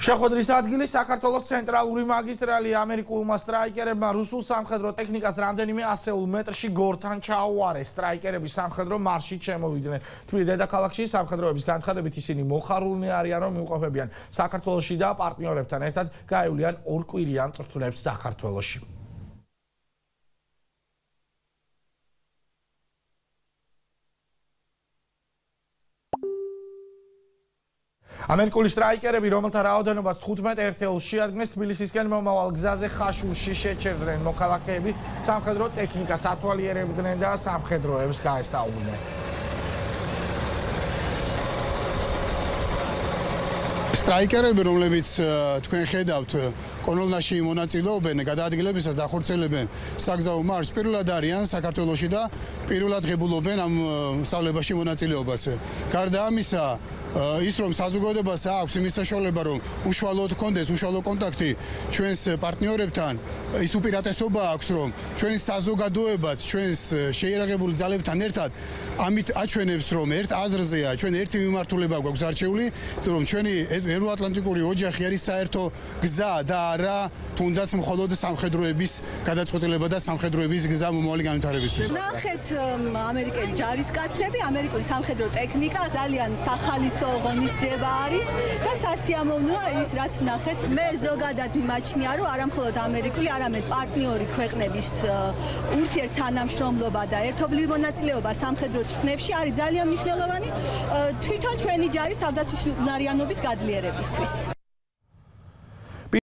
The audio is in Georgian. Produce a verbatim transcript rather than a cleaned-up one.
შეხვედრის ადგილი საქართველოს ცენტრალური მაგისტრალი ამერიკულმა სტრაიკერებმა რუსულ სამხედრო ტექნიკას რამდენიმე ასეულ მეტრში გორთან ჩაუარეს. სტრაიკერები სამხედრო მარშით შემოვიდნენ. თბილისის დედაქალაქში სამხედროების განცხადებით ისინი მოხარულნი არიან, რომ იმყოფებიან საქართველოში და პარტნიორებთან ერთად გაევლიან ორკვირიან წრთნებს საქართველოში. ამერიკული სტრაიკერები, რომელთა რაოდენობაც თხუთმეტ ერთეულს შეადგენს, თბილისისკენ მომავალ გზაზე ხაშურში შეჩერდნენ. მოქალაქეები სამხედრო ტექნიკას ათვალიერებდნენ და სამხედროებს გაესაუბრნენ. სტრაიკერები, რომლებიც თქვენ ხედავთ, კონოლნაში მონაწილეობენ, გადაადგილებისას დახორციელებენ საგზაო მარშს, პირველად არიან საქართველოში და პირველად ღებულობენ ამ სწავლებაში მონაწილეობას. გარდა ამისა, ის რომ საზოგადოებას აქვს იმის საშუალება, რომ უშუალოდ კონდეს უშუალო კონტაქტი ჩვენს პარტნიორებთან, ის უპირატესობა აქვს, რომ ჩვენს საზოგადოებაც ჩვენს შეიარაღებული ძალებთან ერთად ამით აჩვენებს, რომ ერთ აზრზეა, ჩვენ ერთი მიმართულება გვაქვს არჩეული, რომ ჩვენი ევროატლანტიკური ოჯახი არის საერთო გზა და არა თუნდაც მხოლოდ სამხედროების გადაწყვეტილება და სამხედროების გზა მომავალი განვითარებისთვის. ნახეთ, ამერიკელი ჯარისკაცები, ამერიკული სამხედრო ტექნიკა ძალიან სახალისო ღონისძიება არის და სასიამოვნოა ის, რაც ვნახეთ. მე ზოგადად მიმაჩნია, რომ არა მხოლოდ ამერიკული, არამედ პარტნიორი ქვეყნების ურთიერთთანამშრომლობა და ერთობლივი მონაწილეობა სამხედრო წვრთნებში არის ძალიან მნიშვნელოვანი თვითონ ჩვენი ჯარის თავდაცვის უნარიანობის გაძლიერებისთვის.